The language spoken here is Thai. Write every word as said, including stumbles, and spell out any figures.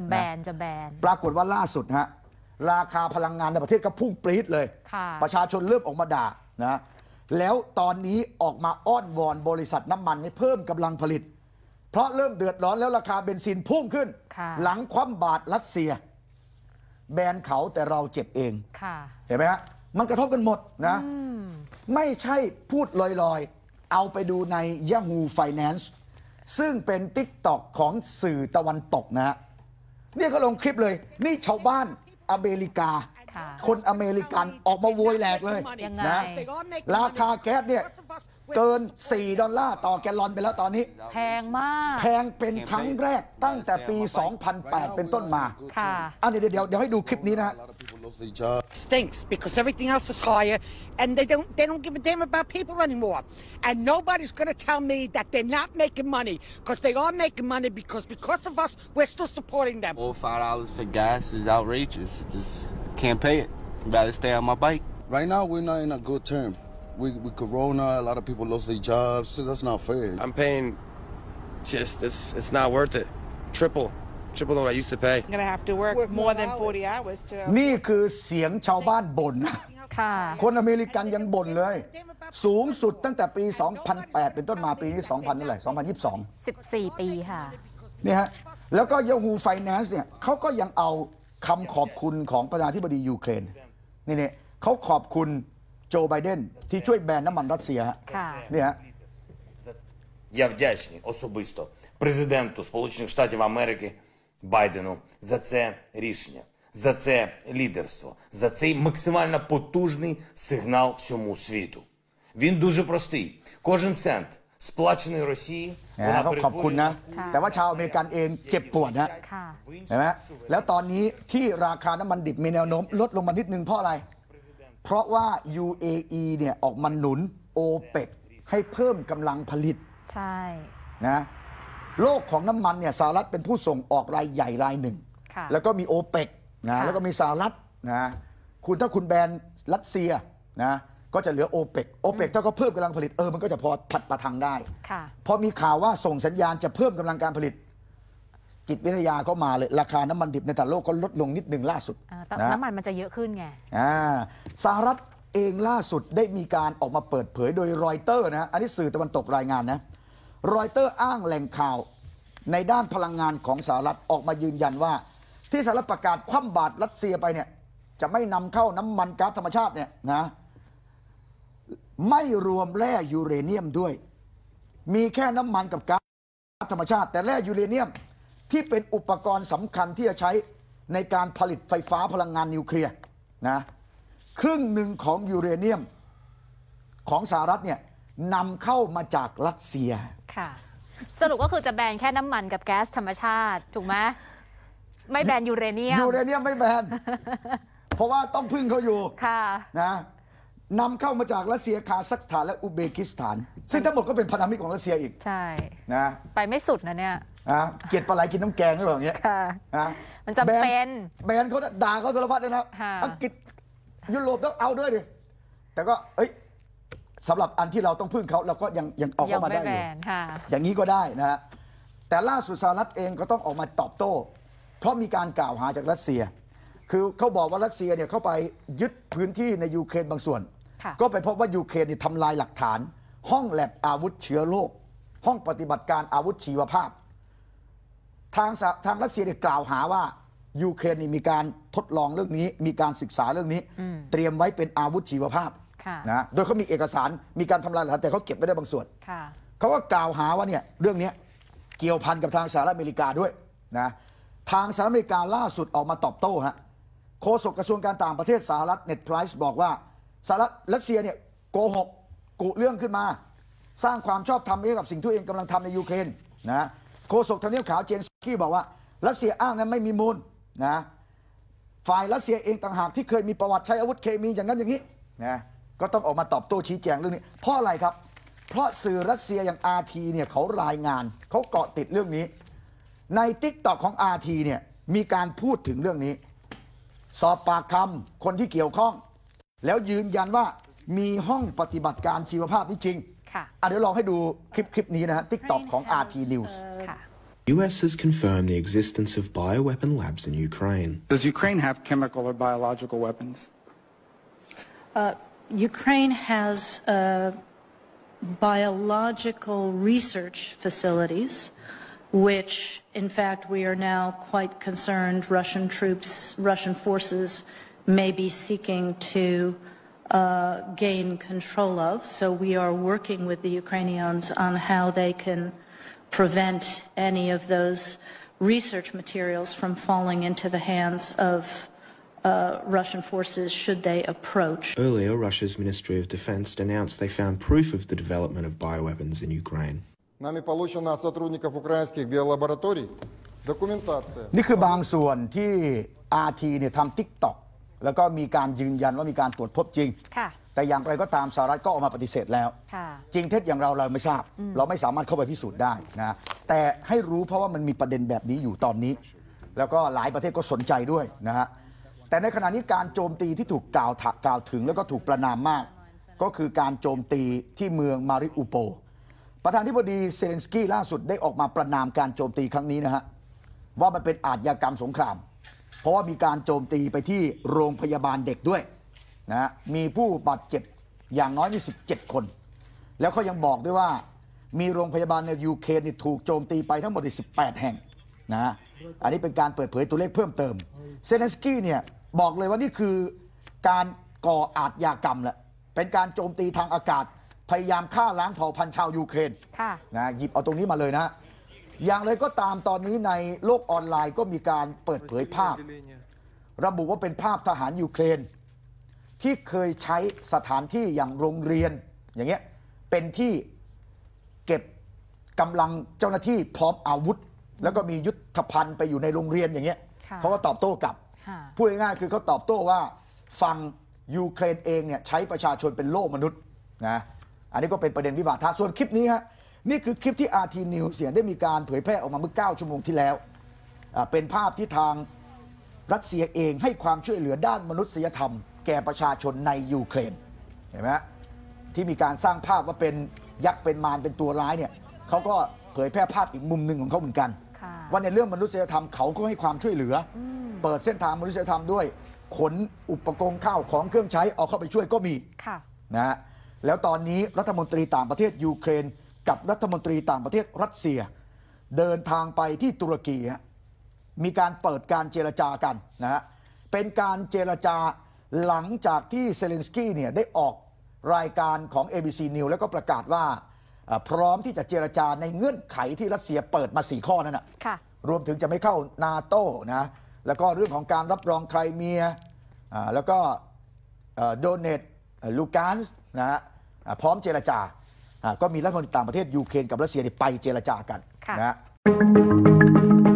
แบนจะแบนปรากฏว่าล่าสุดฮะราคาพลังงานในประเทศก็พุ่งปรี๊ดเลยประชาชนเริ่มออกมาด่านะแล้วตอนนี้ออกมาอ้อนวอนบริษัทน้ำมันให้เพิ่มกำลังผลิตเพราะเริ่มเดือดร้อนแล้วราคาเบนซินพุ่งขึ้นหลังคว่ำบาตรรัสเซียแบนเขาแต่เราเจ็บเองเห็นไหมฮะมันกระทบกันหมดนะไม่ใช่พูดลอยๆเอาไปดูใน Yahoo Finance ซึ่งเป็น ติ๊กต็อก ของสื่อตะวันตกนะฮะนี่ก็ลงคลิปเลยนี่ชาวบ้านอเมริกาคนอเมริกันออกมาโวยแหลกเลยนะราคาแก๊สเนี่ยเกินสี่ดอลลาร์ต่อแกลลอนไปแล้วตอนนี้แพงมากแพงเป็นครั้งแรกตั้งแต่ปีสองพันแปดเป็นต้นมาค่ะอ่ะเดี๋ยวเดี๋ยวเดี๋ยวให้ดูคลิปนี้นะ stinks because everything else is higher and they don't they don't give a damn about people anymore and nobody's going to tell me that they're not making money because they are making money because because of us we're still supporting them. Four five dollars for gas is outrageous. Just can't pay it. I'd rather stay on my bike. Right now we're not in a good term. We with Corona, a lot of people lost their jobs. So that's not fair. I'm paying just it's it's not worth it. Triple. Triple than what I used to pay. I'm gonna have to work, work more than forty hours to. นี่คือเสียงชาวบ้านบ่นคนอเมริกันยังบ่นเลยสูงสุดตั้งแต่ปีสองพันแปดเป็นต้นมาปีนี้สองพันเท่าไหร่สองพันยี่สิบสองสิบสี่ปีค่ะนี่ฮะแล้วก็ Yahoo Finance เนี่ยเขาก็ยังเอาคำขอบคุณของประธานาธิบดียูเครนนี่เนี่ยเขาขอบคุณโจไบเดนที่ช่วยแบนน้ำมันรัสเซียเนี่ย Я вдячний особисто президенту Сполучених Штатів Америки Байдену за це рішення, за це лідерство, за цей максимально потужний сигнал всьому світу. Він дуже простий. Кожен цент сплачений Росії, วเขาขอบคุณนะแต่ว่าชาวอเมริกันเองเจ็บปวดนะเห็นไหมแล้วตอนนี้ที่ราคาน้ำมันดิบมีแนวโน้มลดลงมานิดนึงเพราะอะไรเพราะว่า ยู เอ อี เนี่ยออกมาหนุนโอเปกให้เพิ่มกำลังผลิตใช่นะโลกของน้ำมันเนี่ยสหรัฐเป็นผู้ส่งออกรายใหญ่รายหนึ่งแล้วก็มีโอเปกนะแล้วก็มีสหรัฐนะคุณถ้าคุณแบนรัสเซียนะก็จะเหลือโอเปกโอเปกถ้าเขาเพิ่มกำลังผลิตเออมันก็จะพอผัดประทังได้พอมีข่าวว่าส่งสัญญาณจะเพิ่มกำลังการผลิตจิตวิทยาก็มาเลยราคาน้ำมันดิบในตลาดโลกก็ลดลงนิดหนึ่งล่าสุดน้ำมันมันจะเยอะขึ้นไงสหรัฐเองล่าสุดได้มีการออกมาเปิดเผยโดยรอยเตอร์นะอันนี้สื่อตะวันตกรายงานนะรอยเตอร์อ้างแหล่งข่าวในด้านพลังงานของสหรัฐออกมายืนยันว่าที่สหรัฐประกาศคว่ำบาตรรัสเซียไปเนี่ยจะไม่นำเข้าน้ำมันก๊าซธรรมชาติเนี่ยนะไม่รวมแร่ยูเรเนียมด้วยมีแค่น้ำมันกับก๊าซธรรมชาติแต่แร่ยูเรเนียมที่เป็นอุปกรณ์สำคัญที่จะใช้ในการผลิตไฟฟ้าพลังงานนิวเคลียร์นะครึ่งหนึ่งของยูเรเนียมของสหรัฐเนี่ยนำเข้ามาจากรัสเซียค่ะสรุปก็คือจะแบนแค่น้ำมันกับแก๊สธรรมชาติถูกไหมไม่แบนยูเรเนียมยูเรเนียมไม่แบนเพราะว่าต้องพึ่งเขาอยู่ค่ะนะนำเข้ามาจากรัสเซียคาซัคสถานและอุซเบกิสถานซึ่งทั้งหมดก็เป็นพันธมิตรของรัสเซียอีกใช่นะไปไม่สุดนะเนี่ยนะเกลียดปลาไหลกินน้ำแกงหรือเปล่าอย่างเงี้ยค่ะนะมันจะเป็นแบนเขาด่าเขาสารพัดเลยนะอังกฤษยุโรปต้องเอาด้วยดิแต่ก็เอ้ยสำหรับอันที่เราต้องพึ่งเขาเราก็ยังยังเอาเข้ามาได้อยู่อย่างนี้ก็ได้นะฮะแต่ล่าสุดสหรัฐเองก็ต้องออกมาตอบโต้เพราะมีการกล่าวหาจากรัสเซียคือเขาบอกว่ารัสเซียเนี่ยเข้าไปยึดพื้นที่ในยูเครนบางส่วนก็ไปพบว่ายูเครนเนี่ยทำลายหลักฐานห้องแลบอาวุธเชื้อโรคห้องปฏิบัติการอาวุธชีวภาพทางทางรัสเซียเนี่ยกล่าวหาว่ายูเครนนี่มีการทดลองเรื่องนี้มีการศึกษาเรื่องนี้เตรียมไว้เป็นอาวุธชีวภาพนะโดยเขามีเอกสารมีการทำลายหลักฐานแต่เขาเก็บไว้ได้บางส่วนเขาก็กล่าวหาว่าเนี่ยเรื่องนี้เกี่ยวพันกับทางสหรัฐอเมริกาด้วยนะทางสหรัฐอเมริกาล่าสุดออกมาตอบโต้ฮะโฆษกกระทรวงการต่างประเทศสหรัฐเน็ตไพรส์บอกว่าสหรัฐรัสเซียเนี่ยโกหกกุเรื่องขึ้นมาสร้างความชอบธรรมให้กับสิ่งที่ตัวเองกำลังทำในยูเครนนะโฆษกทำเนียบขาวเจนสกี้บอกว่ารัสเซียอ้างนั้นไม่มีมูลนะฝ่ายรัสเซียเองต่างหากที่เคยมีประวัติใช้อาวุธเคมีอย่างนั้นอย่างนี้นะก็ต้องออกมาตอบโต้ชี้แจงเรื่องนี้เพราะอะไรครับเพราะสื่อรัสเซียอย่าง อาร์ ที เนี่ยเขารายงานเขาเกาะติดเรื่องนี้ใน ติ๊กต็อก ของ อาร์ ที เนี่ยมีการพูดถึงเรื่องนี้สอบปากคำคนที่เกี่ยวข้องแล้วยืนยันว่ามีห้องปฏิบัติการชีวภาพนี่จริงค่ะเดี๋ยวลองให้ดูคลิปคลิปนี้นะฮะ ติ๊กต็อก ของ อาร์ ที News U S has confirmed the existence of bioweapon labs in Ukraine. Does Ukraine have chemical or biological weapons? Uh, Ukraine has uh, biological research facilities, which, in fact, we are now quite concerned Russian troops, Russian forces may be seeking to uh, gain control of. So we are working with the Ukrainians on how they can prevent any of those research materials from falling into the hands of Uh, Russian forces should they approach. Earlier, Russia's Ministry of Defense announced they found proof of the development of bioweapons in Ukraine. Нами получена от сотрудников украинских биолабораторий документация. นี่คือบางส่วนที่ อาร์ ที เนี่ยทำ ติ๊กต็อก แล้วก็มีการยืนยันว่ามีการตรวจพบจริงแต่อย่างไรก็ตามสหรัฐก็ออกมาปฏิเสธแล้วจริงเท็จอย่างเราเราไม่ทราบเราไม่สามารถเข้าไปพิสูจน์ได้นะแต่ให้รู้เพราะว่ามันมีประเด็นแบบนี้อยู่ตอนนี้แล้วก็หลายประเทศก็สนใจด้วยนะฮะแต่ในขณะนี้การโจมตีที่ถูกกล่าวกล่าวถึงแล้วก็ถูกประณามมากก็คือการโจมตีที่เมืองมาริอูโปลประธานาธิบดีเซเลนสกี้ล่าสุดได้ออกมาประณามการโจมตีครั้งนี้นะฮะว่ามันเป็นอาชญากรรมสงครามเพราะว่ามีการโจมตีไปที่โรงพยาบาลเด็กด้วยนะมีผู้บาดเจ็บอย่างน้อยมีสิบเจ็ดคนแล้วเขายังบอกด้วยว่ามีโรงพยาบาลในยูเครนถูกโจมตีไปทั้งหมดสิบแปดแห่งนะอันนี้เป็นการเปิดเผยตัวเลขเพิ่มเติมเซเลนสกี้เนี่ยบอกเลยว่านี่คือการก่ออาชญากรรมแหละเป็นการโจมตีทางอากาศพยายามฆ่าล้างเผ่าพันธุ์ชาวยูเครนนะหยิบเอาตรงนี้มาเลยนะอย่างไรก็ตามตอนนี้ในโลกออนไลน์ก็มีการเปิดเผยภาพระบุว่าเป็นภาพทหารยูเครนที่เคยใช้สถานที่อย่างโรงเรียนอย่างเงี้ยเป็นที่เก็บกำลังเจ้าหน้าที่พร้อมอาวุธแล้วก็มียุทธภัณฑ์ไปอยู่ในโรงเรียนอย่างเงี้ยเขาก็ตอบโต้กลับพูดง่ายๆคือเขาตอบโต้ว่าฝั่งยูเครนเองเนี่ยใช้ประชาชนเป็นโล่มนุษย์นะอันนี้ก็เป็นประเด็นวิวาทะส่วนคลิปนี้ฮะนี่คือคลิปที่ อาร์ ที News เสียงได้มีการเผยแพร่ออกมาเมื่อเก้าชั่วโมงที่แล้วเป็นภาพที่ทางรัสเซียเองให้ความช่วยเหลือด้านมนุษยธรรมแก่ประชาชนในยูเครนเห็นไหมที่มีการสร้างภาพว่าเป็นยักษ์เป็นมารเป็นตัวร้ายเนี่ยเขาก็เผยแพร่ภาพอีกมุมหนึ่งของเขาเหมือนกันว่าในเรื่องมนุษยธรรมเขาก็ให้ความช่วยเหลือเปิดเส้นทางมนุษยธรรมด้วยขนอุปกรณ์ข้าวของเครื่องใช้เอาเข้าไปช่วยก็มีนะฮะแล้วตอนนี้รัฐมนตรีต่างประเทศยูเครนกับรัฐมนตรีต่างประเทศรัสเซียเดินทางไปที่ตุรกีมีการเปิดการเจรจากันนะฮะเป็นการเจรจาหลังจากที่เซเลนสกี้เนี่ยได้ออกรายการของ เอ บี ซี News แล้วก็ประกาศว่าพร้อมที่จะเจรจาในเงื่อนไขที่รัสเซียเปิดมาสี่ข้อนั่นนะรวมถึงจะไม่เข้านาโต้นะแล้วก็เรื่องของการรับรองไครเมียแล้วก็โดเนตลูกานส์นะฮะพร้อมเจรจาก็มีรัฐมนตรีต่างประเทศยูเครนกับรัสเซียไปเจรจากันนะ